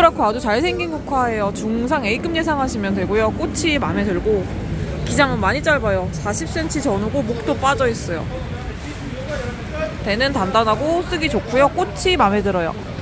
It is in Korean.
노랗고 아주 잘생긴 국화예요. 중상 A급 예상하시면 되고요. 꽃이 마음에 들고 기장은 많이 짧아요. 40cm 전후고 목도 빠져 있어요. 대는 단단하고 쓰기 좋고요. 꽃이 마음에 들어요.